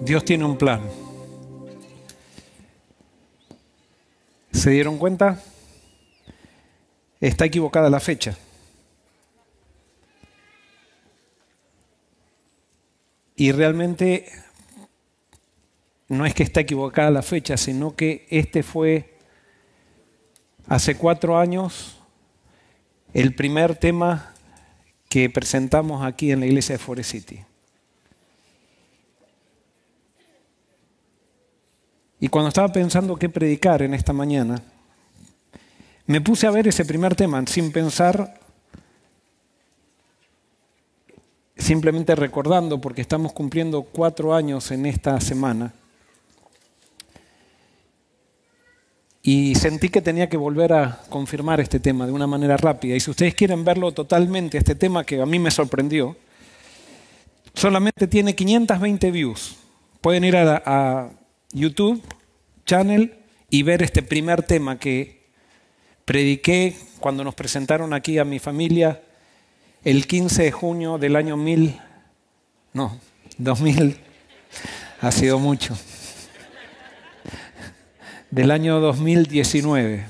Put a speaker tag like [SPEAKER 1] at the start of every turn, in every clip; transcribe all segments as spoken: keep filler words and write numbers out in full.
[SPEAKER 1] Dios tiene un plan. ¿Se dieron cuenta? Está equivocada la fecha. Y realmente no es que está equivocada la fecha, sino que este fue, hace cuatro años, el primer tema que presentamos aquí en la iglesia de Forest City. Y cuando estaba pensando qué predicar en esta mañana, me puse a ver ese primer tema sin pensar, simplemente recordando, porque estamos cumpliendo cuatro años en esta semana. Y sentí que tenía que volver a confirmar este tema de una manera rápida. Y si ustedes quieren verlo totalmente, este tema que a mí me sorprendió, solamente tiene quinientas veinte views. Pueden ir a, a YouTube Channel y ver este primer tema que prediqué cuando nos presentaron aquí a mi familia el quince de junio del año mil, no, dos mil, ha sido mucho, del año dos mil diecinueve.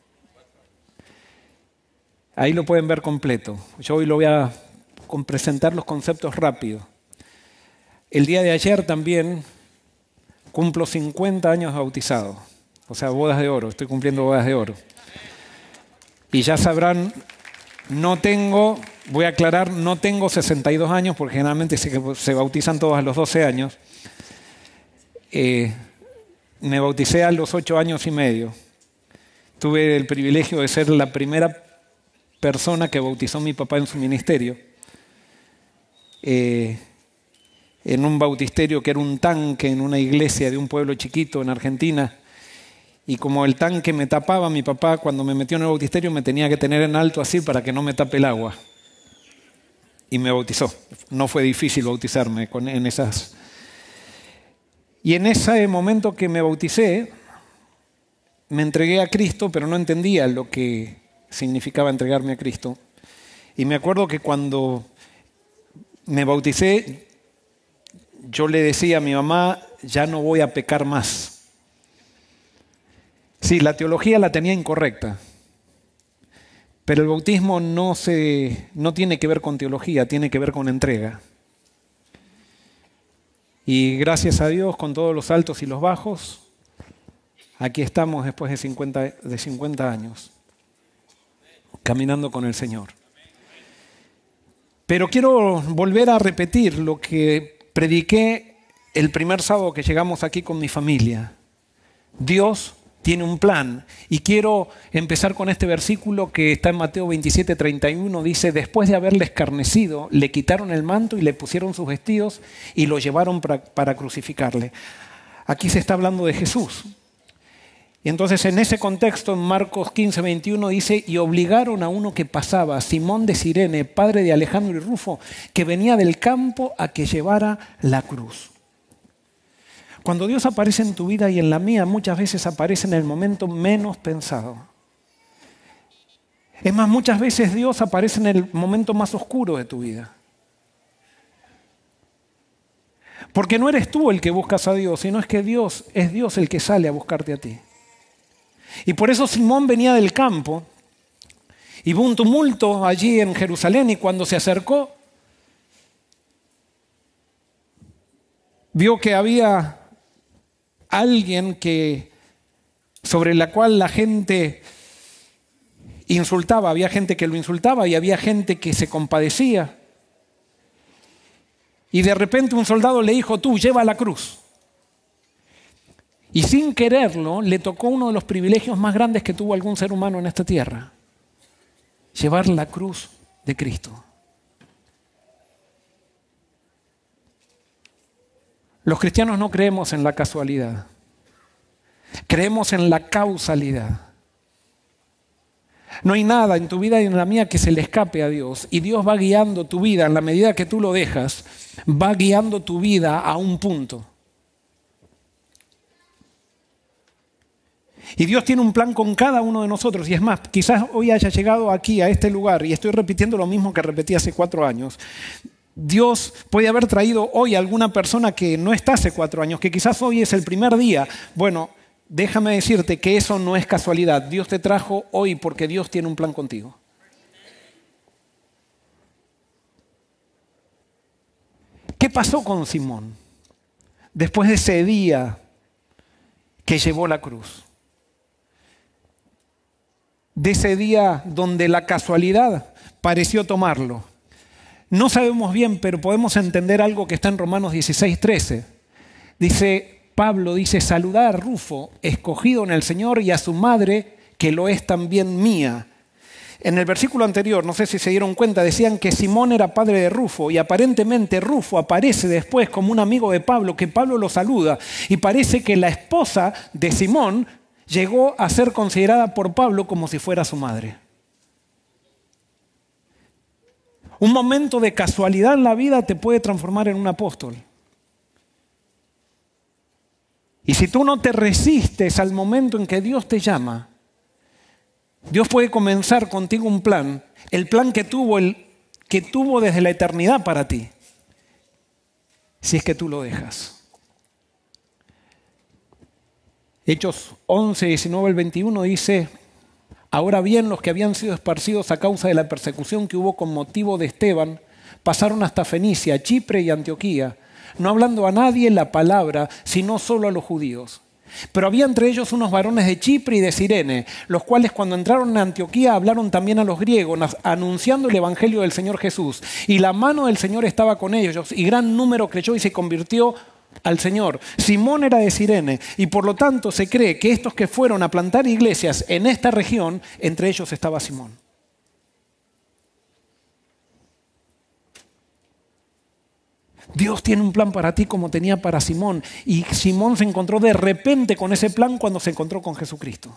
[SPEAKER 1] Ahí lo pueden ver completo. Yo hoy lo voy a presentar los conceptos rápido. El día de ayer también cumplo cincuenta años de bautizado, o sea, bodas de oro, estoy cumpliendo bodas de oro. Y ya sabrán, no tengo, voy a aclarar, no tengo sesenta y dos años, porque generalmente se, se bautizan todos a los doce años. Eh, me bauticé a los ocho años y medio. Tuve el privilegio de ser la primera persona que bautizó a mi papá en su ministerio. Eh, en un bautisterio que era un tanque en una iglesia de un pueblo chiquito en Argentina. Y como el tanque me tapaba, mi papá cuando me metió en el bautisterio me tenía que tener en alto así para que no me tape el agua. Y me bautizó. No fue difícil bautizarme con, en esas. Y en ese momento que me bauticé, me entregué a Cristo, pero no entendía lo que significaba entregarme a Cristo. Y me acuerdo que cuando me bauticé, yo le decía a mi mamá, ya no voy a pecar más. Sí, la teología la tenía incorrecta, pero el bautismo no, se, no tiene que ver con teología, tiene que ver con entrega. Y gracias a Dios, con todos los altos y los bajos, aquí estamos después de cincuenta, de cincuenta años, caminando con el Señor. Pero quiero volver a repetir lo que prediqué el primer sábado que llegamos aquí con mi familia. Dios tiene un plan. Y quiero empezar con este versículo que está en Mateo veintisiete, treinta y uno. Dice, después de haberle escarnecido, le quitaron el manto y le pusieron sus vestidos y lo llevaron para, para crucificarle. Aquí se está hablando de Jesús. Y entonces en ese contexto, en Marcos quince, veintiuno dice, y obligaron a uno que pasaba, Simón de Cirene, padre de Alejandro y Rufo, que venía del campo, a que llevara la cruz. Cuando Dios aparece en tu vida y en la mía, muchas veces aparece en el momento menos pensado. Es más, muchas veces Dios aparece en el momento más oscuro de tu vida. Porque no eres tú el que buscas a Dios, sino es que Dios es Dios el que sale a buscarte a ti. Y por eso Simón venía del campo y hubo un tumulto allí en Jerusalén y cuando se acercó, vio que había alguien que, sobre la cual la gente insultaba, había gente que lo insultaba y había gente que se compadecía. Y de repente un soldado le dijo, tú lleva la cruz. Y sin quererlo le tocó uno de los privilegios más grandes que tuvo algún ser humano en esta tierra, llevar la cruz de Cristo. Los cristianos no creemos en la casualidad, creemos en la causalidad. No hay nada en tu vida y en la mía que se le escape a Dios. Y Dios va guiando tu vida, en la medida que tú lo dejas, va guiando tu vida a un punto. Y Dios tiene un plan con cada uno de nosotros. Y es más, quizás hoy haya llegado aquí, a este lugar, y estoy repitiendo lo mismo que repetí hace cuatro años. Dios puede haber traído hoy a alguna persona que no está hace cuatro años, que quizás hoy es el primer día. Bueno, déjame decirte que eso no es casualidad. Dios te trajo hoy porque Dios tiene un plan contigo. ¿Qué pasó con Simón después de ese día que llevó la cruz? De ese día donde la casualidad pareció tomarlo. No sabemos bien, pero podemos entender algo que está en Romanos dieciséis, trece. Dice, Pablo dice, saludad a Rufo, escogido en el Señor, y a su madre, que lo es también mía. En el versículo anterior, no sé si se dieron cuenta, decían que Simón era padre de Rufo, y aparentemente Rufo aparece después como un amigo de Pablo, que Pablo lo saluda, y parece que la esposa de Simón llegó a ser considerada por Pablo como si fuera su madre. Un momento de casualidad en la vida te puede transformar en un apóstol. Y si tú no te resistes al momento en que Dios te llama, Dios puede comenzar contigo un plan, el plan que tuvo, el, que tuvo desde la eternidad para ti, si es que tú lo dejas. Hechos once, diecinueve al veintiuno dice, ahora bien, los que habían sido esparcidos a causa de la persecución que hubo con motivo de Esteban, pasaron hasta Fenicia, Chipre y Antioquía, no hablando a nadie la palabra, sino solo a los judíos. Pero había entre ellos unos varones de Chipre y de Cirene, los cuales cuando entraron en Antioquía hablaron también a los griegos, anunciando el evangelio del Señor Jesús. Y la mano del Señor estaba con ellos, y gran número creyó y se convirtió al Señor. Simón era de Cirene, y por lo tanto se cree que estos que fueron a plantar iglesias en esta región, entre ellos estaba Simón. Dios tiene un plan para ti como tenía para Simón, y Simón se encontró de repente con ese plan cuando se encontró con Jesucristo.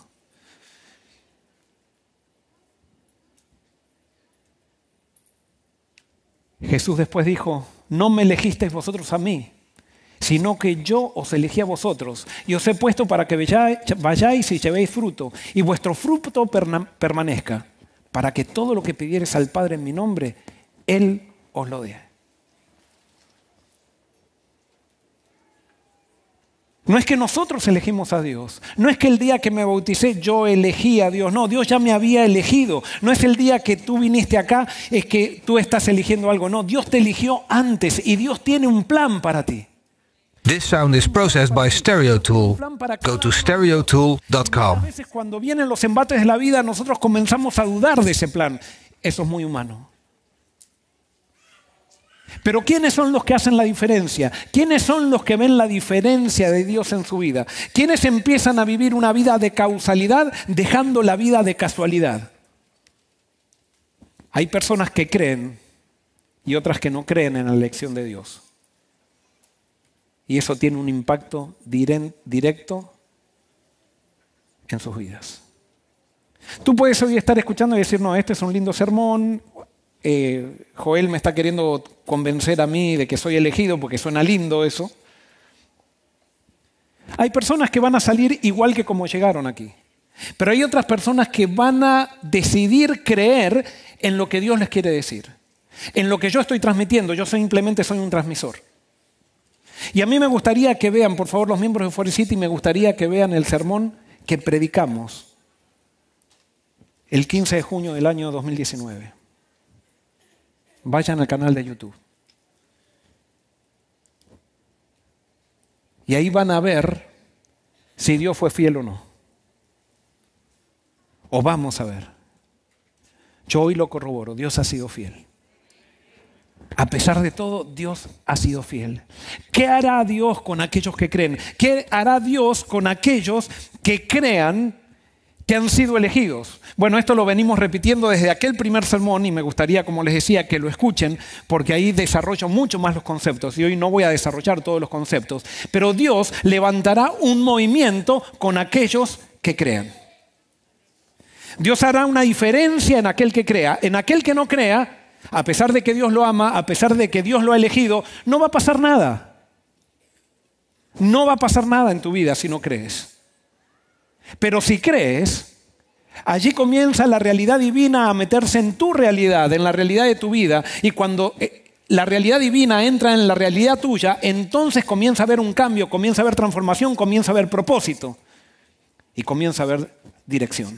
[SPEAKER 1] Jesús después dijo, no me elegisteis vosotros a mí, sino que yo os elegí a vosotros, y os he puesto para que vayáis y llevéis fruto, y vuestro fruto permanezca, para que todo lo que pidiereis al Padre en mi nombre, Él os lo dé. No es que nosotros elegimos a Dios, no es que el día que me bauticé yo elegí a Dios, no, Dios ya me había elegido. No es el día que tú viniste acá, es que tú estás eligiendo algo, no, Dios te eligió antes y Dios tiene un plan para ti.
[SPEAKER 2] This sound is processed by StereoTool. Go to stereotool dot com.
[SPEAKER 1] A veces cuando vienen los embates de la vida nosotros comenzamos a dudar de ese plan. Eso es muy humano. Pero ¿quiénes son los que hacen la diferencia? ¿Quiénes son los que ven la diferencia de Dios en su vida? ¿Quiénes empiezan a vivir una vida de causalidad dejando la vida de casualidad? Hay personas que creen y otras que no creen en la elección de Dios. Y eso tiene un impacto directo en sus vidas. Tú puedes hoy estar escuchando y decir, no, este es un lindo sermón. Eh, Joel me está queriendo convencer a mí de que soy elegido porque suena lindo eso. Hay personas que van a salir igual que como llegaron aquí. Pero hay otras personas que van a decidir creer en lo que Dios les quiere decir. En lo que yo estoy transmitiendo. Yo simplemente soy un transmisor. Y a mí me gustaría que vean, por favor, los miembros de Forest City, me gustaría que vean el sermón que predicamos el quince de junio del año dos mil diecinueve. Vayan al canal de YouTube. Y ahí van a ver si Dios fue fiel o no. O vamos a ver. Yo hoy lo corroboro, Dios ha sido fiel. A pesar de todo, Dios ha sido fiel. ¿Qué hará Dios con aquellos que creen? ¿Qué hará Dios con aquellos que crean que han sido elegidos? Bueno, esto lo venimos repitiendo desde aquel primer sermón y me gustaría, como les decía, que lo escuchen porque ahí desarrollo mucho más los conceptos y hoy no voy a desarrollar todos los conceptos. Pero Dios levantará un movimiento con aquellos que crean. Dios hará una diferencia en aquel que crea. En aquel que no crea, a pesar de que Dios lo ama, a pesar de que Dios lo ha elegido, no va a pasar nada. No va a pasar nada en tu vida si no crees. Pero si crees, allí comienza la realidad divina a meterse en tu realidad, en la realidad de tu vida. Y cuando la realidad divina entra en la realidad tuya, entonces comienza a haber un cambio, comienza a haber transformación, comienza a haber propósito y comienza a haber dirección.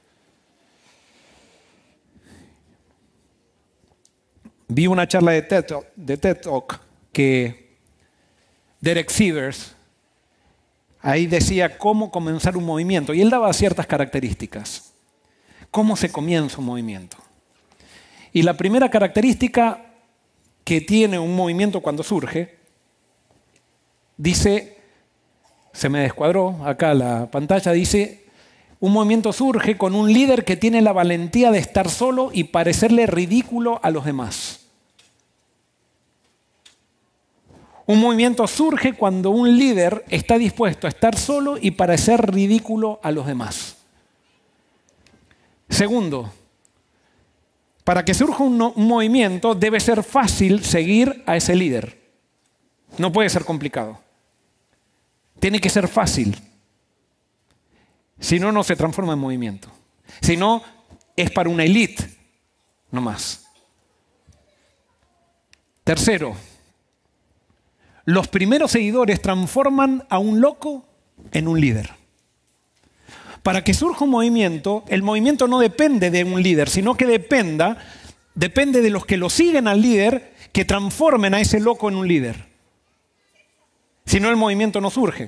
[SPEAKER 1] Vi una charla de TED Talk, de TED Talk que Derek Sivers ahí decía cómo comenzar un movimiento y él daba ciertas características. ¿Cómo se comienza un movimiento? Y la primera característica que tiene un movimiento cuando surge, dice, se me descuadró acá la pantalla, dice, un movimiento surge con un líder que tiene la valentía de estar solo y parecerle ridículo a los demás. Un movimiento surge cuando un líder está dispuesto a estar solo y parecer ridículo a los demás. Segundo, para que surja un, no, un movimiento debe ser fácil seguir a ese líder. No puede ser complicado. Tiene que ser fácil. Si no, no se transforma en movimiento. Si no, es para una élite, no más. Tercero, los primeros seguidores transforman a un loco en un líder. Para que surja un movimiento, el movimiento no depende de un líder, sino que dependa, depende de los que lo siguen al líder, que transformen a ese loco en un líder. Si no, el movimiento no surge.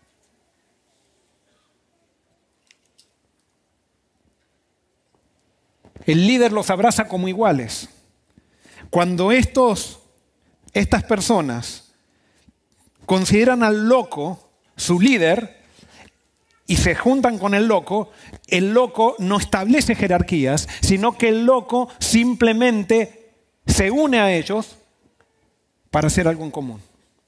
[SPEAKER 1] El líder los abraza como iguales. Cuando estos, estas personas consideran al loco su líder y se juntan con el loco, el loco no establece jerarquías, sino que el loco simplemente se une a ellos para hacer algo en común.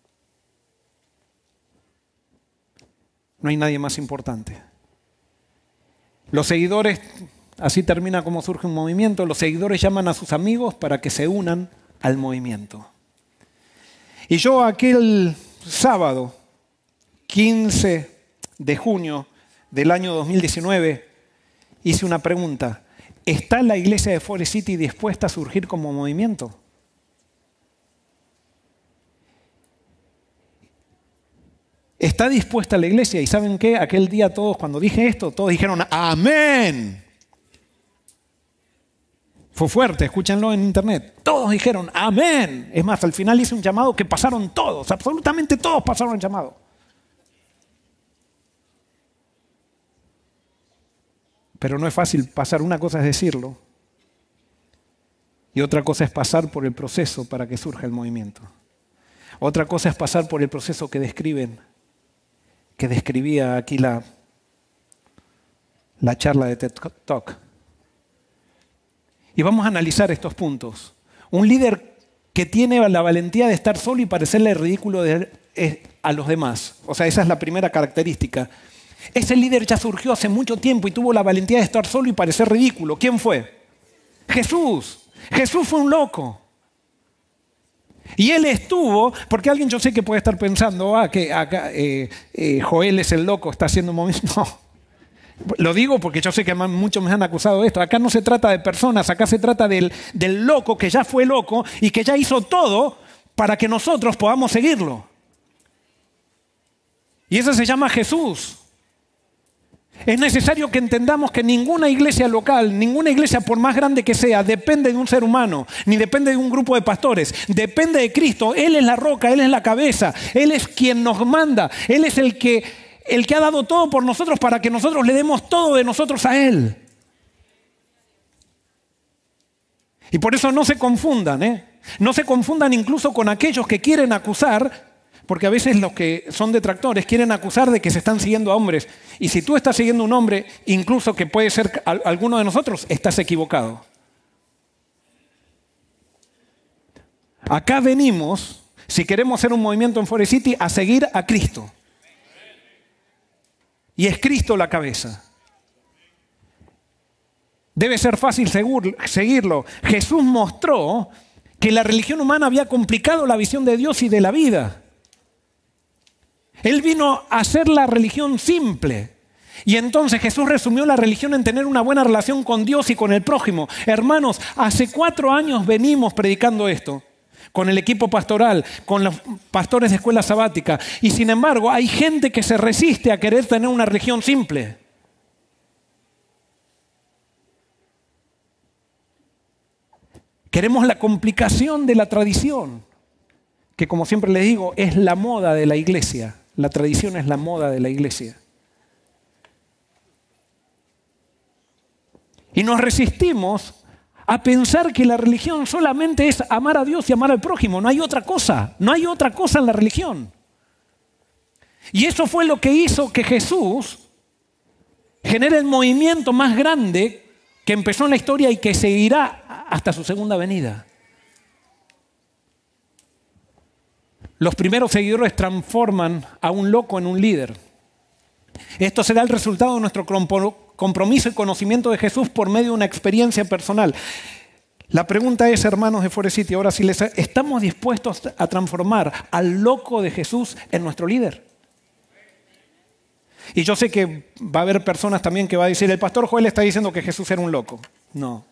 [SPEAKER 1] No hay nadie más importante. Los seguidores, así termina como surge un movimiento, los seguidores llaman a sus amigos para que se unan al movimiento. Y yo aquel sábado, quince de junio del año dos mil diecinueve, hice una pregunta. ¿Está la iglesia de Forest City dispuesta a surgir como movimiento? ¿Está dispuesta la iglesia? ¿Y saben qué? Aquel día todos, cuando dije esto, todos dijeron ¡amén! Fue fuerte, escúchenlo en internet. Todos dijeron ¡amén! Es más, al final hice un llamado que pasaron todos, absolutamente todos pasaron el llamado. Pero no es fácil pasar. Una cosa es decirlo y otra cosa es pasar por el proceso para que surja el movimiento. Otra cosa es pasar por el proceso que describen, que describía aquí la, la charla de TED Talk. Y vamos a analizar estos puntos. Un líder que tiene la valentía de estar solo y parecerle ridículo de, eh, a los demás. O sea, esa es la primera característica. Ese líder ya surgió hace mucho tiempo y tuvo la valentía de estar solo y parecer ridículo. ¿Quién fue? Jesús. Jesús fue un loco. Y él estuvo, porque alguien yo sé que puede estar pensando, ah, que acá eh, eh, Joel es el loco, está haciendo un movimiento. No. Lo digo porque yo sé que muchos me han acusado de esto. Acá no se trata de personas, acá se trata del, del loco que ya fue loco y que ya hizo todo para que nosotros podamos seguirlo. Y eso se llama Jesús. Es necesario que entendamos que ninguna iglesia local, ninguna iglesia por más grande que sea, depende de un ser humano, ni depende de un grupo de pastores. Depende de Cristo. Él es la roca, Él es la cabeza, Él es quien nos manda. Él es el que, el que ha dado todo por nosotros para que nosotros le demos todo de nosotros a Él. Y por eso no se confundan, ¿eh? No se confundan incluso con aquellos que quieren acusar. Porque a veces los que son detractores quieren acusar de que se están siguiendo a hombres. Y si tú estás siguiendo a un hombre, incluso que puede ser alguno de nosotros, estás equivocado. Acá venimos, si queremos ser un movimiento en Forest City, a seguir a Cristo. Y es Cristo la cabeza. Debe ser fácil seguirlo. Jesús mostró que la religión humana había complicado la visión de Dios y de la vida. Él vino a hacer la religión simple. Y entonces Jesús resumió la religión en tener una buena relación con Dios y con el prójimo. Hermanos, hace cuatro años venimos predicando esto. con el equipo pastoral, con los pastores de escuela sabática. Y sin embargo, hay gente que se resiste a querer tener una religión simple. Queremos la complicación de la tradición, que como siempre les digo, es la moda de la iglesia. La tradición es la moda de la iglesia. Y nos resistimos a pensar que la religión solamente es amar a Dios y amar al prójimo. No hay otra cosa, no hay otra cosa en la religión. Y eso fue lo que hizo que Jesús genere el movimiento más grande que empezó en la historia y que seguirá hasta su segunda venida. Los primeros seguidores transforman a un loco en un líder. Esto será el resultado de nuestro compromiso y conocimiento de Jesús por medio de una experiencia personal. La pregunta es, hermanos de Forest City, ahora si les ¿estamos dispuestos a transformar al loco de Jesús en nuestro líder? Y yo sé que va a haber personas también que va a decir, el pastor Joel está diciendo que Jesús era un loco. No.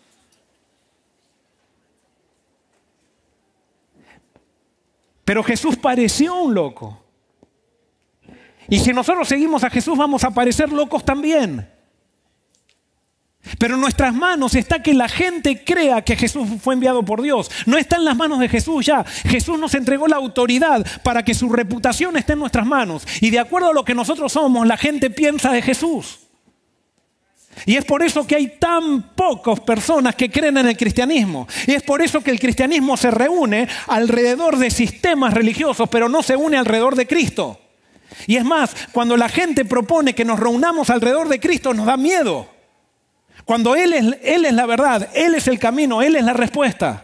[SPEAKER 1] Pero Jesús pareció un loco. Y si nosotros seguimos a Jesús, vamos a parecer locos también. Pero en nuestras manos está que la gente crea que Jesús fue enviado por Dios. No está en las manos de Jesús ya. Jesús nos entregó la autoridad para que su reputación esté en nuestras manos. Y de acuerdo a lo que nosotros somos, la gente piensa de Jesús. Y es por eso que hay tan pocas personas que creen en el cristianismo. Y es por eso que el cristianismo se reúne alrededor de sistemas religiosos, pero no se une alrededor de Cristo. Y es más, cuando la gente propone que nos reunamos alrededor de Cristo, nos da miedo. Cuando Él es, Él es la verdad, Él es el camino, Él es la respuesta.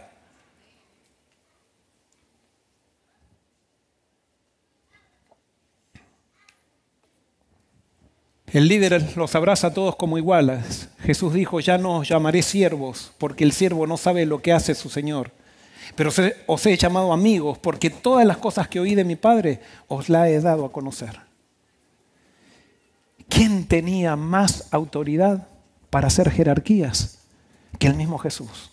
[SPEAKER 1] El líder los abraza a todos como iguales. Jesús dijo, ya no os llamaré siervos, porque el siervo no sabe lo que hace su Señor. Pero os he llamado amigos, porque todas las cosas que oí de mi Padre os las he dado a conocer. ¿Quién tenía más autoridad para hacer jerarquías que el mismo Jesús?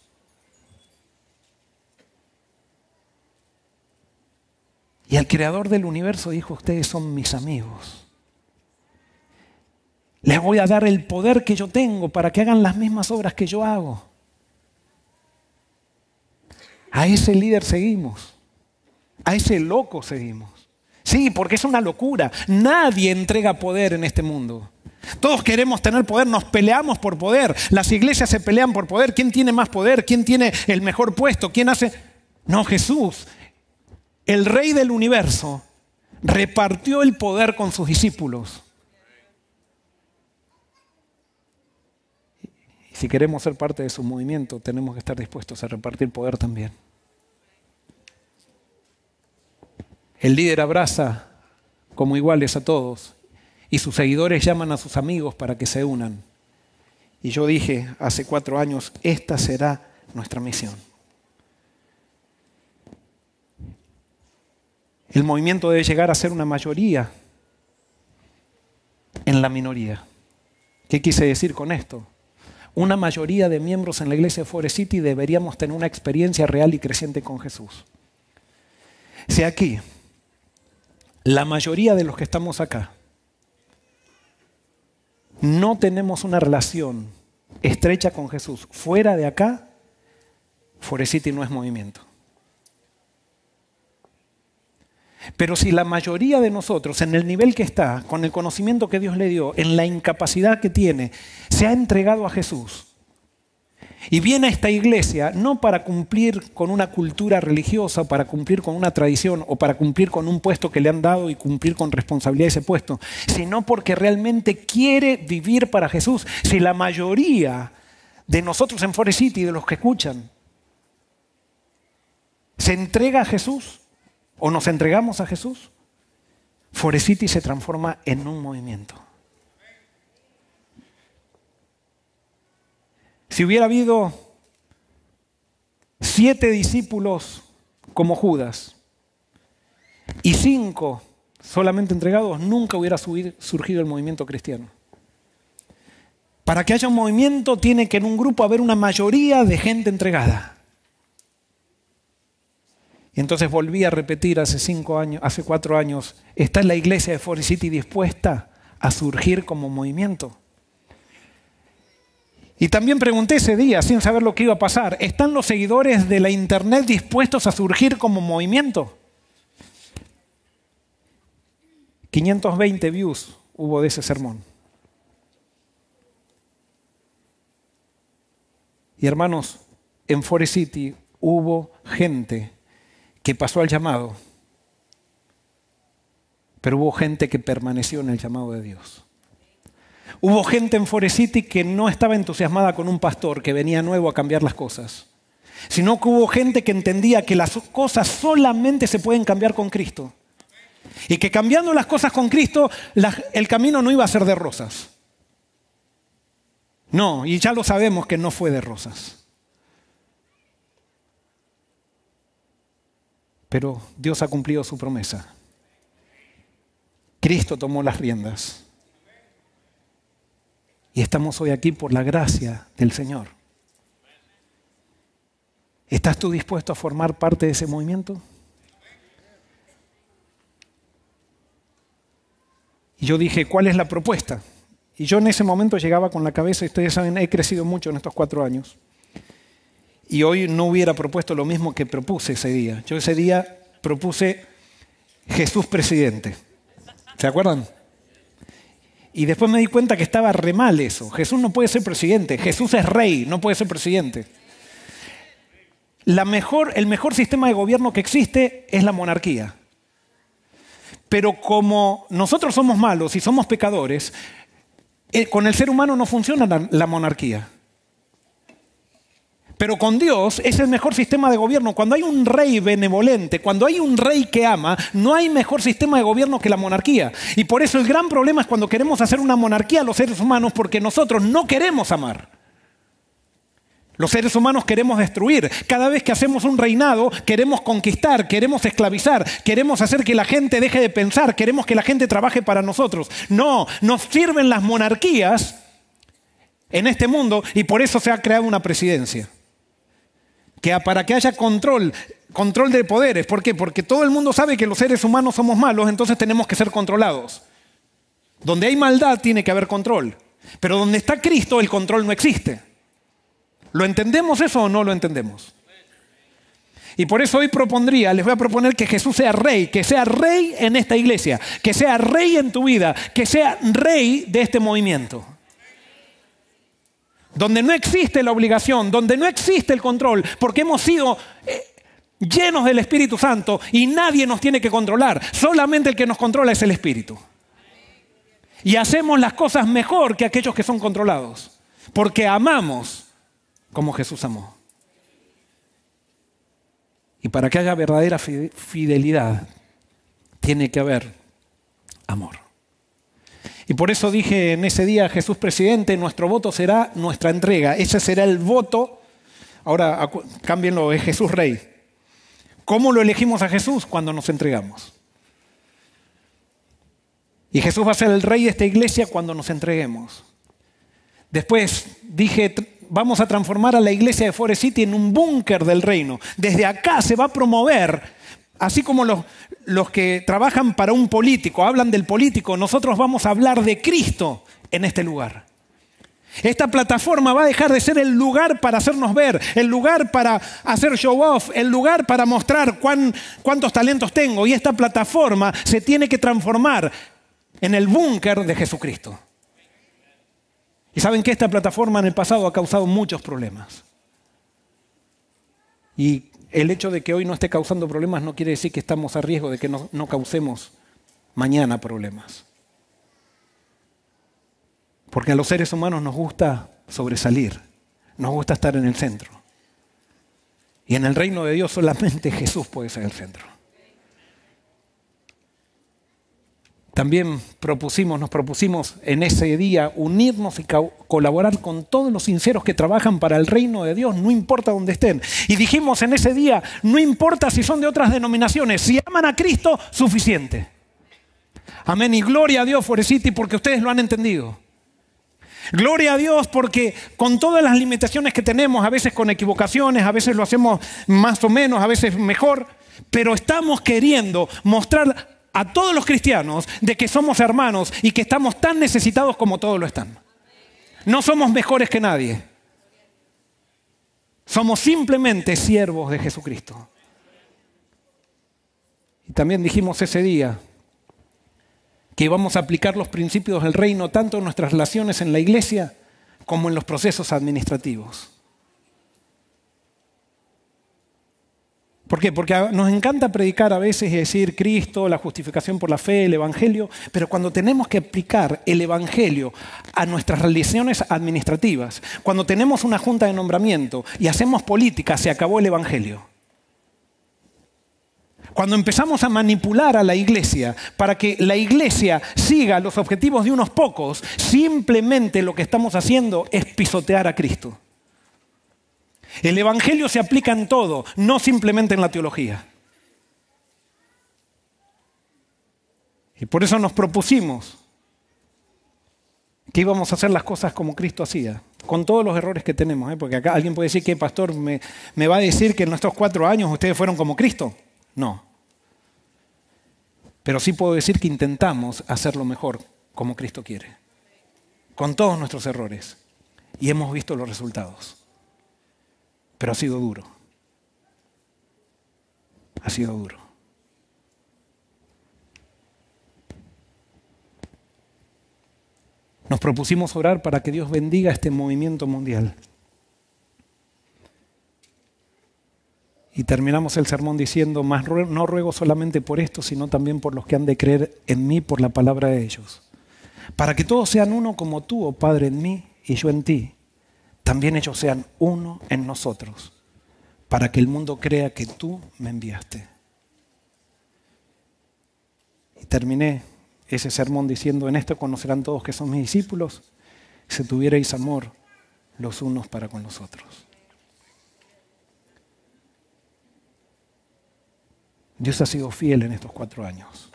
[SPEAKER 1] Y el creador del universo dijo, ustedes son mis amigos. Les voy a dar el poder que yo tengo para que hagan las mismas obras que yo hago. A ese líder seguimos. A ese loco seguimos. Sí, porque es una locura. Nadie entrega poder en este mundo. Todos queremos tener poder, nos peleamos por poder. Las iglesias se pelean por poder. ¿Quién tiene más poder? ¿Quién tiene el mejor puesto? ¿Quién hace? No, Jesús, el Rey del universo, repartió el poder con sus discípulos. Y si queremos ser parte de su movimiento, tenemos que estar dispuestos a repartir poder también. El líder abraza como iguales a todos y sus seguidores llaman a sus amigos para que se unan. Y yo dije hace cuatro años, esta será nuestra misión. El movimiento debe llegar a ser una mayoría en la minoría. ¿Qué quise decir con esto? Una mayoría de miembros en la iglesia de Forest City deberíamos tener una experiencia real y creciente con Jesús. Si aquí la mayoría de los que estamos acá no tenemos una relación estrecha con Jesús fuera de acá, Forest City no es movimiento. Pero si la mayoría de nosotros, en el nivel que está, con el conocimiento que Dios le dio, en la incapacidad que tiene, se ha entregado a Jesús y viene a esta iglesia no para cumplir con una cultura religiosa, para cumplir con una tradición o para cumplir con un puesto que le han dado y cumplir con responsabilidad ese puesto, sino porque realmente quiere vivir para Jesús. Si la mayoría de nosotros en Forest City, de los que escuchan, se entrega a Jesús o nos entregamos a Jesús, Forest City se transforma en un movimiento. Si hubiera habido siete discípulos como Judas y cinco solamente entregados, nunca hubiera surgido el movimiento cristiano. Para que haya un movimiento tiene que en un grupo haber una mayoría de gente entregada. Y entonces volví a repetir hace cinco años, hace cuatro años, ¿está la iglesia de Forest City dispuesta a surgir como movimiento? Y también pregunté ese día, sin saber lo que iba a pasar, ¿están los seguidores de la internet dispuestos a surgir como movimiento? quinientos veinte views hubo de ese sermón. Y hermanos, en Forest City hubo gente que pasó al llamado, pero hubo gente que permaneció en el llamado de Dios. Hubo gente en Forest City que no estaba entusiasmada con un pastor que venía nuevo a cambiar las cosas, sino que hubo gente que entendía que las cosas solamente se pueden cambiar con Cristo. Y que cambiando las cosas con Cristo, la, el camino no iba a ser de rosas. No, y ya lo sabemos que no fue de rosas. Pero Dios ha cumplido su promesa. Cristo tomó las riendas. Y estamos hoy aquí por la gracia del Señor. ¿Estás tú dispuesto a formar parte de ese movimiento? Y yo dije, ¿cuál es la propuesta? Y yo en ese momento llegaba con la cabeza, y ustedes saben, he crecido mucho en estos cuatro años. Y hoy no hubiera propuesto lo mismo que propuse ese día. Yo ese día propuse Jesús presidente. ¿Se acuerdan? Y después me di cuenta que estaba re mal eso. Jesús no puede ser presidente. Jesús es rey, no puede ser presidente. La mejor, el mejor sistema de gobierno que existe es la monarquía. Pero como nosotros somos malos y somos pecadores, eh, con el ser humano no funciona la, la monarquía. Pero con Dios es el mejor sistema de gobierno. Cuando hay un rey benevolente, cuando hay un rey que ama, no hay mejor sistema de gobierno que la monarquía. Y por eso el gran problema es cuando queremos hacer una monarquía los seres humanos, porque nosotros no queremos amar. Los seres humanos queremos destruir. Cada vez que hacemos un reinado, queremos conquistar, queremos esclavizar, queremos hacer que la gente deje de pensar, queremos que la gente trabaje para nosotros. No, nos sirven las monarquías en este mundo y por eso se ha creado una presidencia. Que para que haya control, control de poderes. ¿Por qué? Porque todo el mundo sabe que los seres humanos somos malos, entonces tenemos que ser controlados. Donde hay maldad tiene que haber control. Pero donde está Cristo, el control no existe. ¿Lo entendemos eso o no lo entendemos? Y por eso hoy propondría, les voy a proponer que Jesús sea rey, que sea rey en esta iglesia, que sea rey en tu vida, que sea rey de este movimiento. Donde no existe la obligación, donde no existe el control, porque hemos sido eh, llenos del Espíritu Santo y nadie nos tiene que controlar. Solamente el que nos controla es el Espíritu. Y hacemos las cosas mejor que aquellos que son controlados, porque amamos como Jesús amó. Y para que haya verdadera fidelidad, tiene que haber amor. Y por eso dije en ese día, Jesús presidente, nuestro voto será nuestra entrega. Ese será el voto. Ahora, cámbienlo, es Jesús rey. ¿Cómo lo elegimos a Jesús? Cuando nos entregamos. Y Jesús va a ser el rey de esta iglesia cuando nos entreguemos. Después dije, vamos a transformar a la iglesia de Forest City en un búnker del reino. Desde acá se va a promover, así como los, los que trabajan para un político, hablan del político, nosotros vamos a hablar de Cristo en este lugar. Esta plataforma va a dejar de ser el lugar para hacernos ver, el lugar para hacer show off, el lugar para mostrar cuán, cuántos talentos tengo. Y esta plataforma se tiene que transformar en el búnker de Jesucristo. Y saben que esta plataforma en el pasado ha causado muchos problemas. Y el hecho de que hoy no esté causando problemas no quiere decir que estamos a riesgo de que no, no causemos mañana problemas. Porque a los seres humanos nos gusta sobresalir, nos gusta estar en el centro. Y en el reino de Dios solamente Jesús puede ser el centro. También propusimos, nos propusimos en ese día unirnos y co- colaborar con todos los sinceros que trabajan para el reino de Dios, no importa dónde estén. Y dijimos en ese día, no importa si son de otras denominaciones, si aman a Cristo, suficiente. Amén. Y gloria a Dios, Forest City, porque ustedes lo han entendido. Gloria a Dios porque con todas las limitaciones que tenemos, a veces con equivocaciones, a veces lo hacemos más o menos, a veces mejor, Pero estamos queriendo mostrar a todos los cristianos de que somos hermanos y que estamos tan necesitados como todos lo están. No somos mejores que nadie. Somos simplemente siervos de Jesucristo. Y también dijimos ese día que íbamos a aplicar los principios del reino tanto en nuestras relaciones en la iglesia como en los procesos administrativos. ¿Por qué? Porque nos encanta predicar a veces y decir Cristo, la justificación por la fe, el Evangelio, pero cuando tenemos que aplicar el Evangelio a nuestras relaciones administrativas, cuando tenemos una junta de nombramiento y hacemos política, se acabó el Evangelio. Cuando empezamos a manipular a la iglesia para que la iglesia siga los objetivos de unos pocos, simplemente lo que estamos haciendo es pisotear a Cristo. El Evangelio se aplica en todo, no simplemente en la teología. Y por eso nos propusimos que íbamos a hacer las cosas como Cristo hacía, con todos los errores que tenemos, ¿eh? Porque acá alguien puede decir que, pastor, me, me va a decir que en estos cuatro años ustedes fueron como Cristo. No. Pero sí puedo decir que intentamos hacerlo mejor, como Cristo quiere, con todos nuestros errores. Y hemos visto los resultados. Pero ha sido duro. Ha sido duro. Nos propusimos orar para que Dios bendiga este movimiento mundial. Y terminamos el sermón diciendo, mas no ruego solamente por esto, sino también por los que han de creer en mí por la palabra de ellos. Para que todos sean uno como tú, oh Padre, en mí y yo en ti. También ellos sean uno en nosotros, para que el mundo crea que tú me enviaste. Y terminé ese sermón diciendo, en esto conocerán todos que son mis discípulos, si tuvierais amor los unos para con los otros. Dios ha sido fiel en estos cuatro años.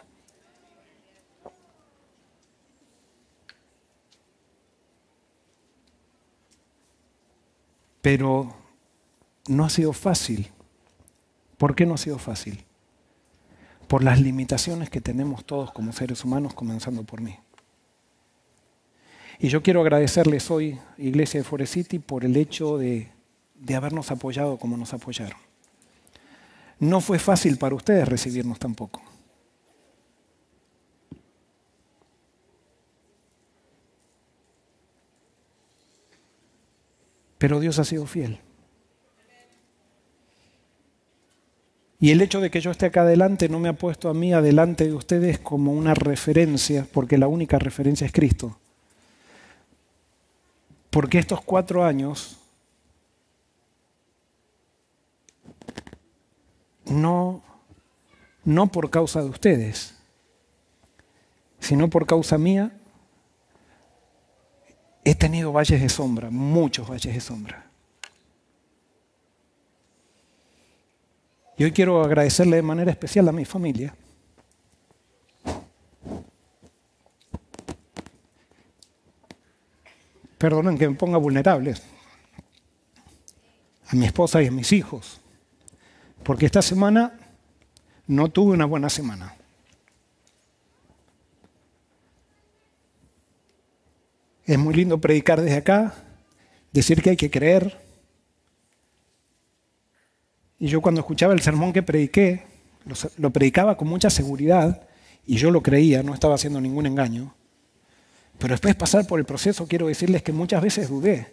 [SPEAKER 1] Pero no ha sido fácil. ¿Por qué no ha sido fácil? Por las limitaciones que tenemos todos como seres humanos, comenzando por mí. Y yo quiero agradecerles hoy, Iglesia de Forest City, por el hecho de, de habernos apoyado como nos apoyaron. No fue fácil para ustedes recibirnos tampoco. Pero Dios ha sido fiel. Y el hecho de que yo esté acá adelante no me ha puesto a mí adelante de ustedes como una referencia, porque la única referencia es Cristo. Porque estos cuatro años no, no por causa de ustedes, sino por causa mía, he tenido valles de sombra, muchos valles de sombra. Y hoy quiero agradecerle de manera especial a mi familia. Perdonen que me ponga vulnerable. A mi esposa y a mis hijos. Porque esta semana no tuve una buena semana. Es muy lindo predicar desde acá, decir que hay que creer. Y yo cuando escuchaba el sermón que prediqué, lo, lo predicaba con mucha seguridad, y yo lo creía, no estaba haciendo ningún engaño. Pero después de pasar por el proceso, quiero decirles que muchas veces dudé.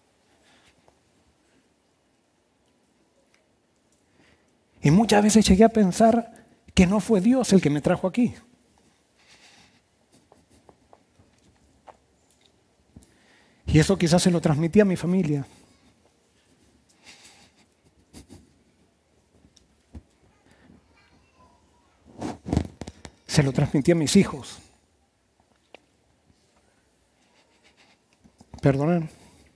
[SPEAKER 1] Y muchas veces llegué a pensar que no fue Dios el que me trajo aquí. Y eso quizás se lo transmití a mi familia. Se lo transmití a mis hijos. Perdonen.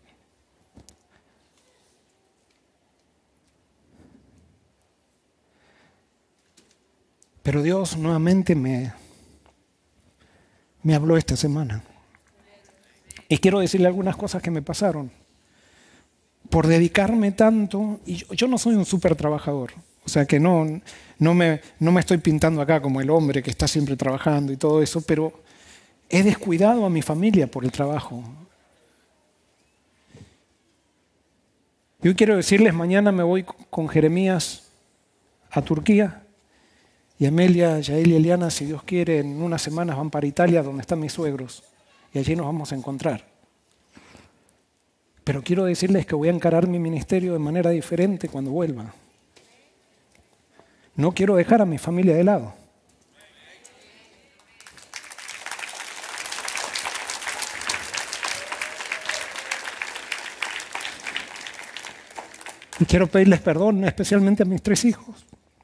[SPEAKER 1] Pero Dios nuevamente me, me habló esta semana. Y quiero decirle algunas cosas que me pasaron. Por dedicarme tanto, y yo, yo no soy un súper trabajador. O sea que no, no, me, no me estoy pintando acá como el hombre que está siempre trabajando y todo eso, pero he descuidado a mi familia por el trabajo. Yo quiero decirles, mañana me voy con Jeremías a Turquía y Amelia, Yael y Eliana, si Dios quiere, en unas semanas van para Italia, donde están mis suegros, y allí nos vamos a encontrar. Pero quiero decirles que voy a encarar mi ministerio de manera diferente cuando vuelva. No quiero dejar a mi familia de lado. Y quiero pedirles perdón, especialmente a mis tres hijos.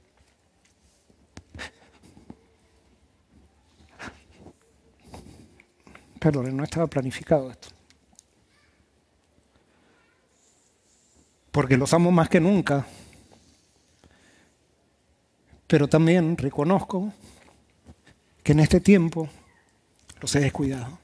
[SPEAKER 1] Perdón, no estaba planificado esto. Porque los amo más que nunca. Pero también reconozco que en este tiempo los he descuidado.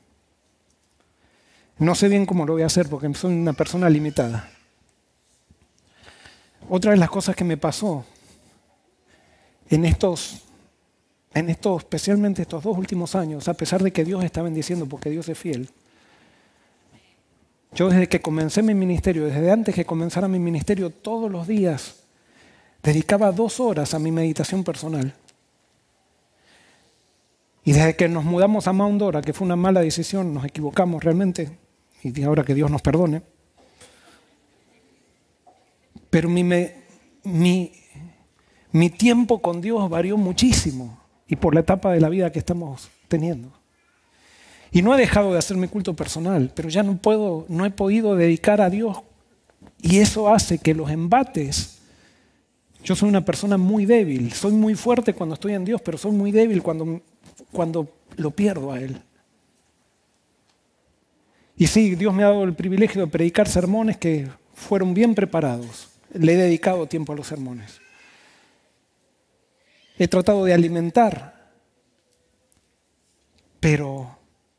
[SPEAKER 1] No sé bien cómo lo voy a hacer porque soy una persona limitada. Otra de las cosas que me pasó en estos, en estos, especialmente estos dos últimos años, a pesar de que Dios está bendiciendo porque Dios es fiel, yo desde que comencé mi ministerio, desde antes que comenzara mi ministerio, todos los días dedicaba dos horas a mi meditación personal. Y desde que nos mudamos a Mount Dora, que fue una mala decisión, nos equivocamos realmente, y ahora que Dios nos perdone, pero mi, mi, mi tiempo con Dios varió muchísimo, y por la etapa de la vida que estamos teniendo. Y no he dejado de hacer mi culto personal, pero ya no puedo, no he podido dedicar a Dios, y eso hace que los embates, yo soy una persona muy débil, soy muy fuerte cuando estoy en Dios, pero soy muy débil cuando, cuando lo pierdo a Él. Y sí, Dios me ha dado el privilegio de predicar sermones que fueron bien preparados. Le he dedicado tiempo a los sermones. He tratado de alimentar, pero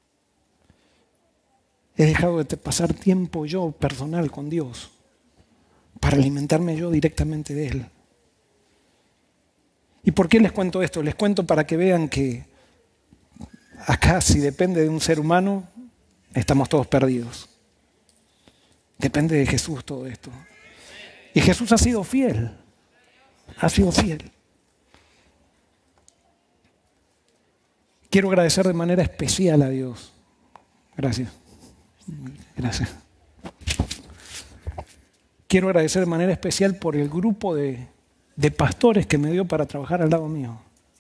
[SPEAKER 1] he dejado de pasar tiempo yo personal con Dios para alimentarme yo directamente de Él. ¿Y por qué les cuento esto? Les cuento para que vean que acá, si depende de un ser humano, estamos todos perdidos. Depende de Jesús todo esto. Y Jesús ha sido fiel. Ha sido fiel. Quiero agradecer de manera especial a Dios. Gracias. Gracias. Quiero agradecer de manera especial por el grupo de, de pastores que me dio para trabajar al lado mío.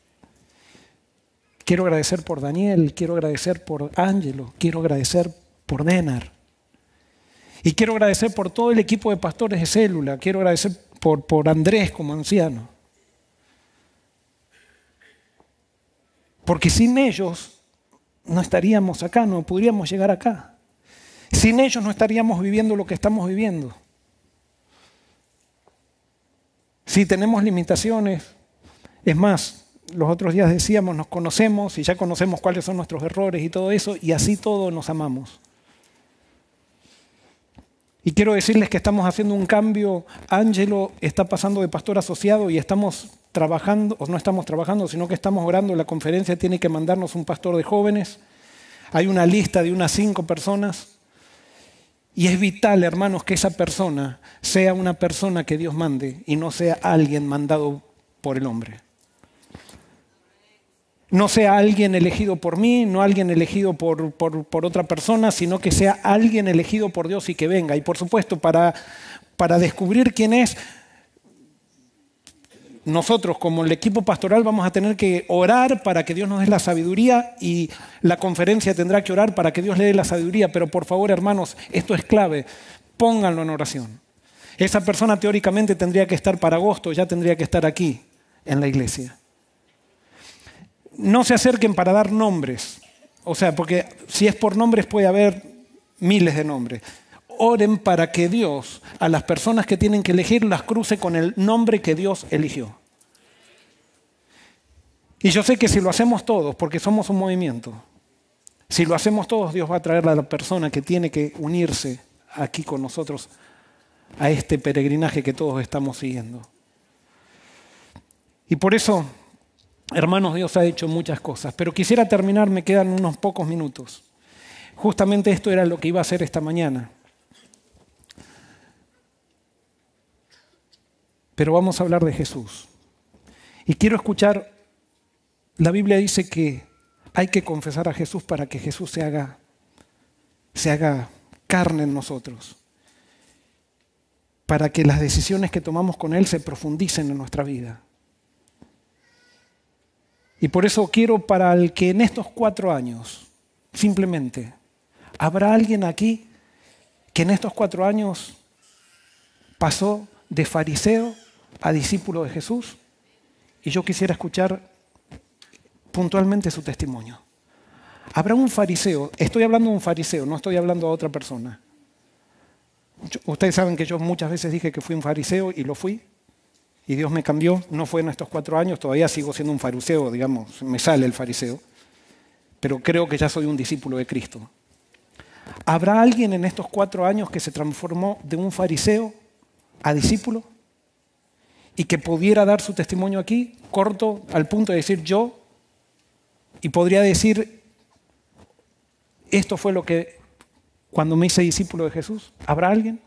[SPEAKER 1] Quiero agradecer por Daniel, quiero agradecer por Ángelo, quiero agradecer por Denar. Y quiero agradecer por todo el equipo de pastores de célula, quiero agradecer por, por Andrés como anciano. Porque sin ellos no estaríamos acá, no podríamos llegar acá. Sin ellos no estaríamos viviendo lo que estamos viviendo. Sí, tenemos limitaciones. Es más, los otros días decíamos, nos conocemos y ya conocemos cuáles son nuestros errores y todo eso, y así todos nos amamos. Y quiero decirles que estamos haciendo un cambio. Ángelo está pasando de pastor asociado y estamos trabajando, o no estamos trabajando, sino que estamos orando. La conferencia tiene que mandarnos un pastor de jóvenes. Hay una lista de unas cinco personas. Y es vital, hermanos, que esa persona sea una persona que Dios mande y no sea alguien mandado por el hombre. No sea alguien elegido por mí, no alguien elegido por, por, por otra persona, sino que sea alguien elegido por Dios y que venga. Y por supuesto, para, para descubrir quién es, nosotros como el equipo pastoral vamos a tener que orar para que Dios nos dé la sabiduría y la conferencia tendrá que orar para que Dios le dé la sabiduría. Pero por favor, hermanos, esto es clave, pónganlo en oración. Esa persona teóricamente tendría que estar para agosto, ya tendría que estar aquí en la iglesia. No se acerquen para dar nombres, o sea, porque si es por nombres puede haber miles de nombres. Oren para que Dios a las personas que tienen que elegir las cruce con el nombre que Dios eligió. Y yo sé que si lo hacemos todos, porque somos un movimiento, si lo hacemos todos, Dios va a traer a la persona que tiene que unirse aquí con nosotros a este peregrinaje que todos estamos siguiendo. Y por eso, hermanos, Dios ha hecho muchas cosas. Pero quisiera terminar, me quedan unos pocos minutos. Justamente esto era lo que iba a hacer esta mañana. Pero vamos a hablar de Jesús. Y quiero escuchar, la Biblia dice que hay que confesar a Jesús para que Jesús se haga, se haga carne en nosotros. Para que las decisiones que tomamos con Él se profundicen en nuestra vida. Y por eso quiero para el que en estos cuatro años, simplemente, ¿habrá alguien aquí que en estos cuatro años pasó de fariseo a discípulo de Jesús? Y yo quisiera escuchar puntualmente su testimonio. ¿Habrá un fariseo? Estoy hablando de un fariseo, no estoy hablando a otra persona. Yo, ustedes saben que yo muchas veces dije que fui un fariseo y lo fui. Y Dios me cambió, no fue en estos cuatro años, todavía sigo siendo un fariseo, digamos, me sale el fariseo. Pero creo que ya soy un discípulo de Cristo. ¿Habrá alguien en estos cuatro años que se transformó de un fariseo a discípulo? Y que pudiera dar su testimonio aquí, corto, al punto de decir yo, y podría decir, esto fue lo que, cuando me hice discípulo de Jesús. ¿Habrá alguien?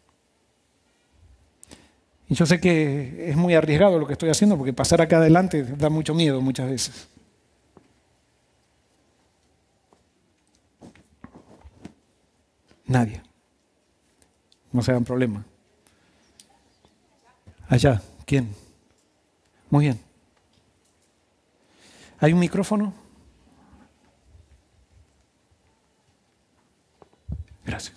[SPEAKER 1] Y yo sé que es muy arriesgado lo que estoy haciendo, porque pasar acá adelante da mucho miedo muchas veces. Nadie. No se hagan problema. Allá, ¿quién? Muy bien. ¿Hay un micrófono? Gracias.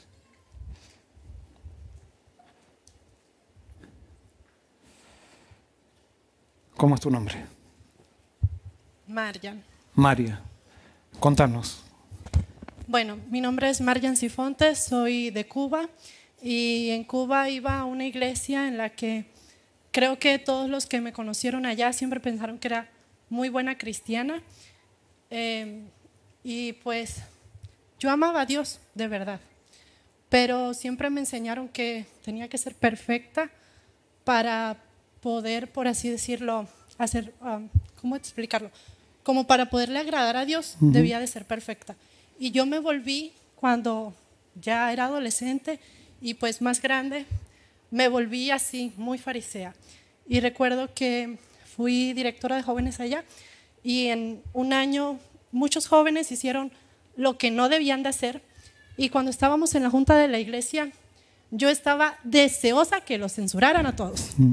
[SPEAKER 1] ¿Cómo es tu nombre?
[SPEAKER 3] Marjan.
[SPEAKER 1] María. Contanos.
[SPEAKER 3] Bueno, mi nombre es Marjan Sifontes, soy de Cuba y en Cuba iba a una iglesia en la que creo que todos los que me conocieron allá siempre pensaron que era muy buena cristiana. Eh, y pues yo amaba a Dios, de verdad, pero siempre me enseñaron que tenía que ser perfecta para poder, por así decirlo, hacer, um, ¿cómo explicarlo? Como para poderle agradar a Dios, uh-huh. Debía de ser perfecta. Y yo me volví, cuando ya era adolescente y pues más grande, me volví así, muy farisea. Y recuerdo que fui directora de jóvenes allá y en un año muchos jóvenes hicieron lo que no debían de hacer. Y cuando estábamos en la junta de la iglesia, yo estaba deseosa que los censuraran a todos. Uh-huh.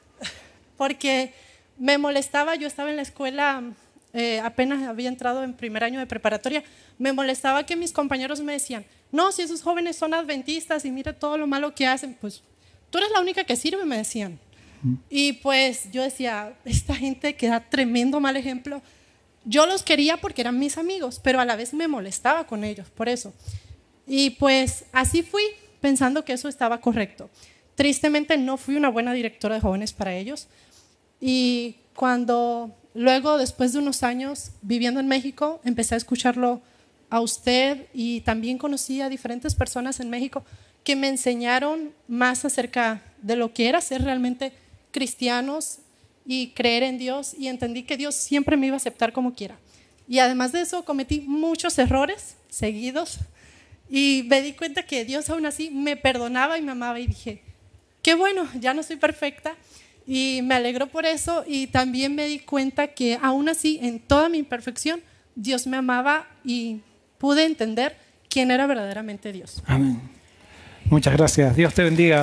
[SPEAKER 3] Porque me molestaba, yo estaba en la escuela, eh, apenas había entrado en primer año de preparatoria, me molestaba que mis compañeros me decían, no, si esos jóvenes son adventistas y mira todo lo malo que hacen, pues tú eres la única que sirve, me decían. Mm. Y pues yo decía, esta gente que da tremendo mal ejemplo, yo los quería porque eran mis amigos, pero a la vez me molestaba con ellos, por eso. Y pues así fui, pensando que eso estaba correcto. Tristemente no fui una buena directora de jóvenes para ellos. Y cuando luego, después de unos años viviendo en México, empecé a escucharlo a usted y también conocí a diferentes personas en México que me enseñaron más acerca de lo que era ser realmente cristianos y creer en Dios, y entendí que Dios siempre me iba a aceptar como quiera. Y además de eso cometí muchos errores seguidos y me di cuenta que Dios aún así me perdonaba y me amaba, y dije, qué bueno, ya no soy perfecta. Y me alegró por eso, y también me di cuenta que aún así, en toda mi imperfección, Dios me amaba y pude entender quién era verdaderamente Dios.
[SPEAKER 1] Amén. Muchas gracias. Dios te bendiga.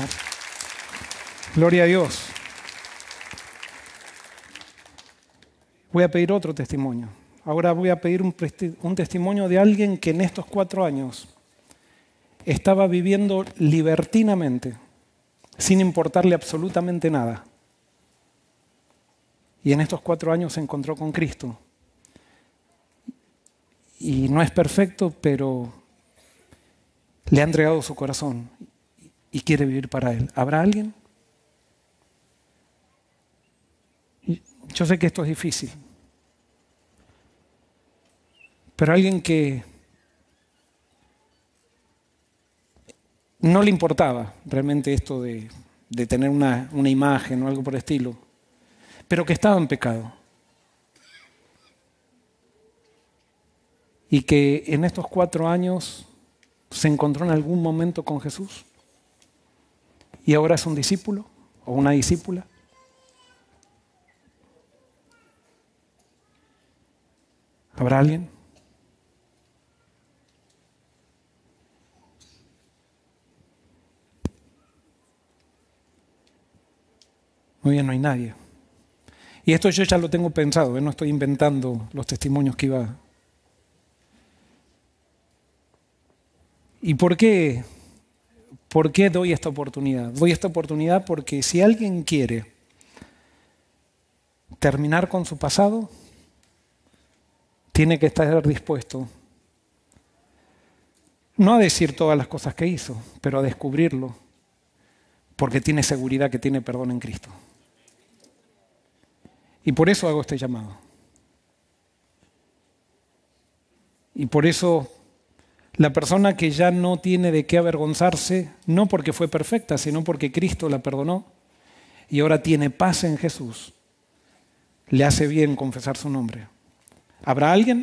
[SPEAKER 1] Gloria a Dios. Voy a pedir otro testimonio. Ahora voy a pedir un, un testimonio de alguien que en estos cuatro años estaba viviendo libertinamente, sin importarle absolutamente nada. Y en estos cuatro años se encontró con Cristo. Y no es perfecto, pero le ha entregado su corazón y quiere vivir para Él. ¿Habrá alguien? Yo sé que esto es difícil, pero alguien que no le importaba realmente esto de, de tener una, una imagen o algo por el estilo, pero que estaba en pecado. Y que en estos cuatro años se encontró en algún momento con Jesús. Y ahora es un discípulo o una discípula. ¿Habrá alguien? Muy bien, no hay nadie. Y esto yo ya lo tengo pensado, ¿eh? No estoy inventando los testimonios que iba. ¿Y por qué? ¿Por qué doy esta oportunidad? Doy esta oportunidad porque si alguien quiere terminar con su pasado, tiene que estar dispuesto no a decir todas las cosas que hizo, pero a descubrirlo, porque tiene seguridad que tiene perdón en Cristo. Y por eso hago este llamado. Y por eso la persona que ya no tiene de qué avergonzarse, no porque fue perfecta, sino porque Cristo la perdonó y ahora tiene paz en Jesús, le hace bien confesar su nombre. ¿Habrá alguien?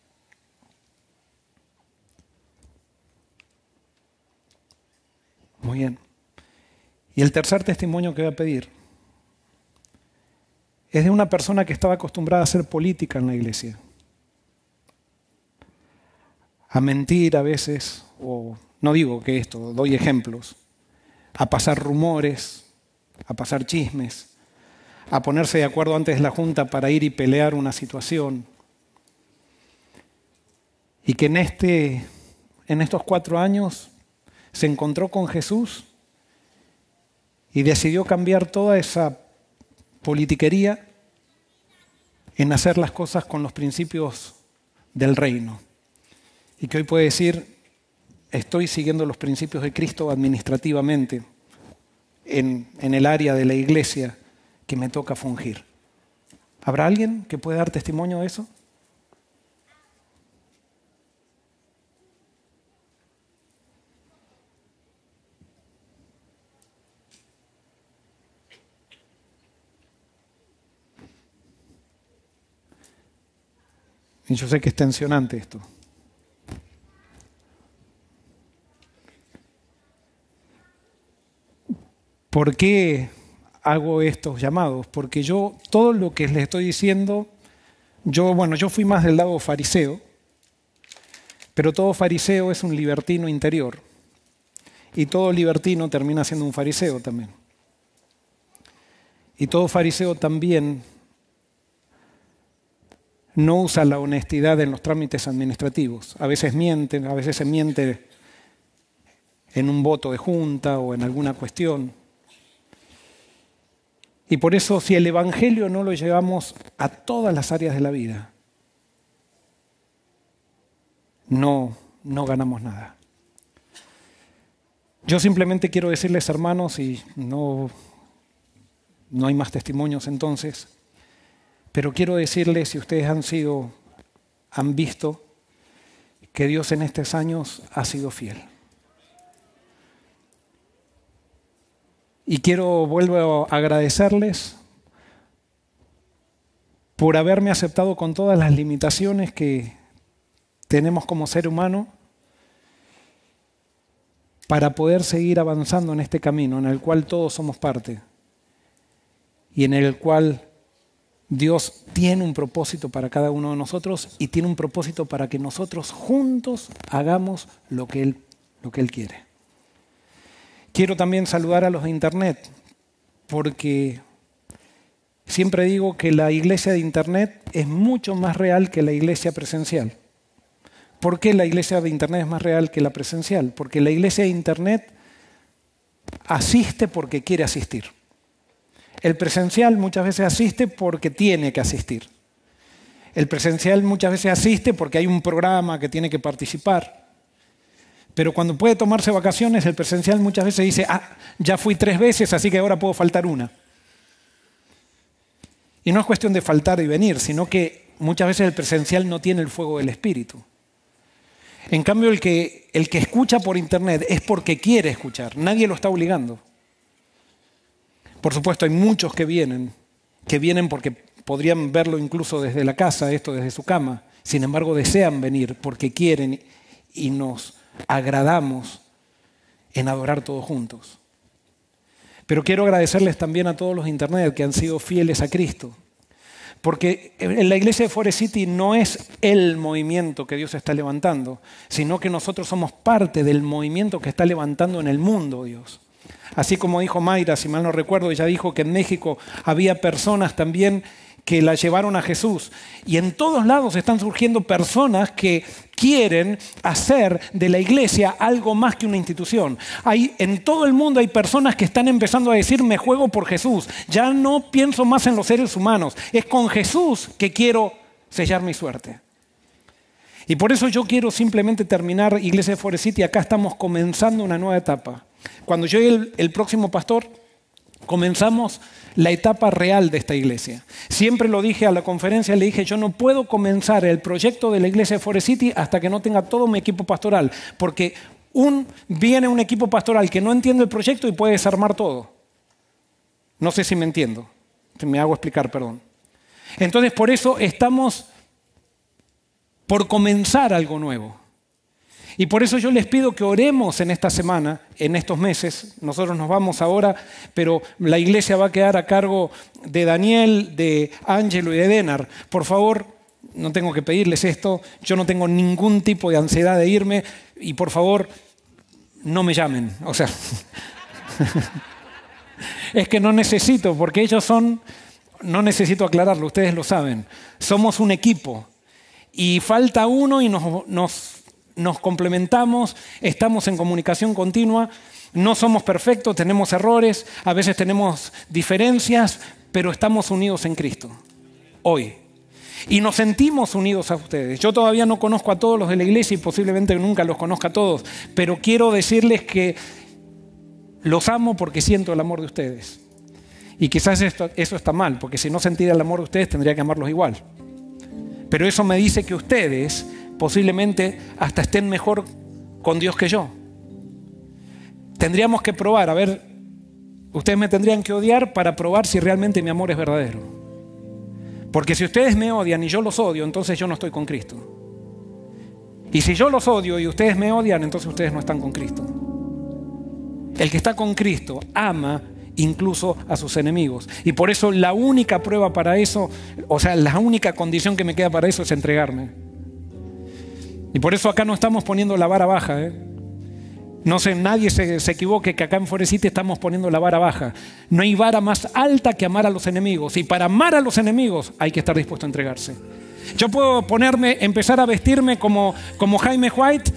[SPEAKER 1] Muy bien. Y el tercer testimonio que voy a pedir es de una persona que estaba acostumbrada a hacer política en la iglesia. A mentir a veces, o no digo que esto, doy ejemplos, a pasar rumores, a pasar chismes, a ponerse de acuerdo antes de la junta para ir y pelear una situación. Y que en, este, en estos cuatro años se encontró con Jesús y decidió cambiar toda esa politiquería en hacer las cosas con los principios del reino. Y que hoy puede decir, estoy siguiendo los principios de Cristo administrativamente en, en el área de la iglesia que me toca fungir. ¿Habrá alguien que pueda dar testimonio de eso? Y yo sé que es tensionante esto. ¿Por qué hago estos llamados? Porque yo, todo lo que les estoy diciendo, yo, bueno, yo fui más del lado fariseo, pero todo fariseo es un libertino interior. Y todo libertino termina siendo un fariseo también. Y todo fariseo también no usa la honestidad en los trámites administrativos. A veces mienten, a veces se miente en un voto de junta o en alguna cuestión. Y por eso, si el Evangelio no lo llevamos a todas las áreas de la vida, no, no ganamos nada. Yo simplemente quiero decirles, hermanos, y no, no hay más testimonios entonces, pero quiero decirles, si ustedes han sido, han visto que Dios en estos años ha sido fiel. Y quiero, vuelvo a agradecerles por haberme aceptado con todas las limitaciones que tenemos como ser humano para poder seguir avanzando en este camino en el cual todos somos parte y en el cual Dios tiene un propósito para cada uno de nosotros y tiene un propósito para que nosotros juntos hagamos lo que Él, lo que Él quiere. Quiero también saludar a los de Internet, porque siempre digo que la iglesia de Internet es mucho más real que la iglesia presencial. ¿Por qué la iglesia de Internet es más real que la presencial? Porque la iglesia de Internet asiste porque quiere asistir. El presencial muchas veces asiste porque tiene que asistir. El presencial muchas veces asiste porque hay un programa que tiene que participar. Pero cuando puede tomarse vacaciones, el presencial muchas veces dice, ah, ya fui tres veces, así que ahora puedo faltar una. Y no es cuestión de faltar y venir, sino que muchas veces el presencial no tiene el fuego del Espíritu. En cambio, el que, el que escucha por Internet es porque quiere escuchar, nadie lo está obligando. Por supuesto, hay muchos que vienen que vienen porque podrían verlo incluso desde la casa, esto desde su cama. Sin embargo, desean venir porque quieren y nos agradamos en adorar todos juntos. Pero quiero agradecerles también a todos los de internet que han sido fieles a Cristo. Porque en la iglesia de Forest City no es el movimiento que Dios está levantando, sino que nosotros somos parte del movimiento que está levantando en el mundo Dios. Así como dijo Mayra, si mal no recuerdo, ella dijo que en México había personas también que la llevaron a Jesús. Y en todos lados están surgiendo personas que quieren hacer de la iglesia algo más que una institución. Hay, en todo el mundo hay personas que están empezando a decir, me juego por Jesús. Ya no pienso más en los seres humanos. Es con Jesús que quiero sellar mi suerte. Y por eso yo quiero simplemente terminar Iglesia de Forest City. Acá estamos comenzando una nueva etapa. Cuando llegue el, el próximo pastor, comenzamos la etapa real de esta iglesia. Siempre lo dije a la conferencia, le dije, yo no puedo comenzar el proyecto de la iglesia de Forest City hasta que no tenga todo mi equipo pastoral, porque un, viene un equipo pastoral que no entiende el proyecto y puede desarmar todo. No sé si me entiendo, me hago explicar, perdón. Entonces, por eso estamos por comenzar algo nuevo. Y por eso yo les pido que oremos en esta semana, en estos meses. Nosotros nos vamos ahora, pero la iglesia va a quedar a cargo de Daniel, de Ángelo y de Denar. Por favor, no tengo que pedirles esto. Yo no tengo ningún tipo de ansiedad de irme. Y por favor, no me llamen. O sea, es que no necesito, porque ellos son, no necesito aclararlo, ustedes lo saben. Somos un equipo. Y falta uno y nos... nos Nos complementamos, estamos en comunicación continua, no somos perfectos, tenemos errores, a veces tenemos diferencias, pero estamos unidos en Cristo, hoy. Y nos sentimos unidos a ustedes. Yo todavía no conozco a todos los de la iglesia y posiblemente nunca los conozca a todos, pero quiero decirles que los amo porque siento el amor de ustedes. Y quizás esto, eso está mal, porque si no sentiera el amor de ustedes tendría que amarlos igual. Pero eso me dice que ustedes posiblemente hasta estén mejor con Dios que yo. Tendríamos que probar, a ver, ustedes me tendrían que odiar para probar si realmente mi amor es verdadero. Porque si ustedes me odian y yo los odio, entonces yo no estoy con Cristo. Y si yo los odio y ustedes me odian, entonces ustedes no están con Cristo. El que está con Cristo ama incluso a sus enemigos. Y por eso la única prueba para eso, o sea, la única condición que me queda para eso es entregarme. Y por eso acá no estamos poniendo la vara baja. ¿eh? No sé, nadie se, se equivoque que acá en Forest City estamos poniendo la vara baja. No hay vara más alta que amar a los enemigos. Y para amar a los enemigos hay que estar dispuesto a entregarse. Yo puedo ponerme, empezar a vestirme como, como Jaime White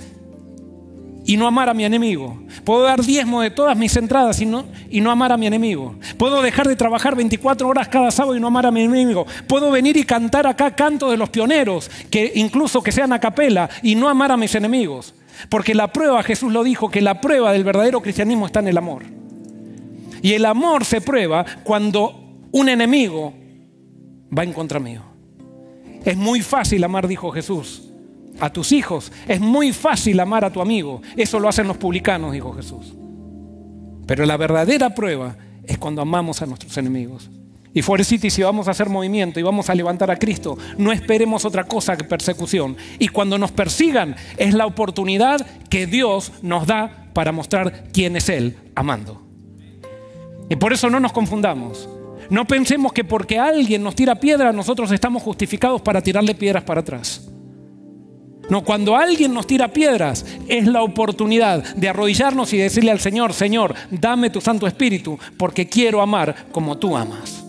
[SPEAKER 1] y no amar a mi enemigo. Puedo dar diezmo de todas mis entradas y no, y no amar a mi enemigo. Puedo dejar de trabajar veinticuatro horas cada sábado y no amar a mi enemigo. Puedo venir y cantar acá cantos de los pioneros, que incluso que sean a capela, y no amar a mis enemigos. Porque la prueba, Jesús lo dijo, que la prueba del verdadero cristianismo está en el amor. Y el amor se prueba cuando un enemigo va en contra mío. Es muy fácil amar, dijo Jesús, a tus hijos. Es muy fácil amar a tu amigo. Eso lo hacen los publicanos, dijo Jesús. Pero la verdadera prueba es cuando amamos a nuestros enemigos. Y Forest City, si vamos a hacer movimiento y vamos a levantar a Cristo, no esperemos otra cosa que persecución. Y cuando nos persigan, es la oportunidad que Dios nos da para mostrar quién es Él, amando. Y por eso no nos confundamos. No pensemos que porque alguien nos tira piedra, nosotros estamos justificados para tirarle piedras para atrás. No, cuando alguien nos tira piedras, es la oportunidad de arrodillarnos y decirle al Señor, Señor, dame tu Santo Espíritu, porque quiero amar como tú amas.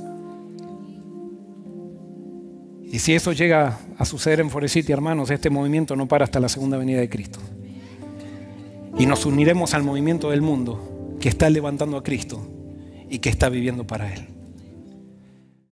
[SPEAKER 1] Y si eso llega a suceder en Forest City, hermanos, este movimiento no para hasta la segunda venida de Cristo. Y nos uniremos al movimiento del mundo que está levantando a Cristo y que está viviendo para Él.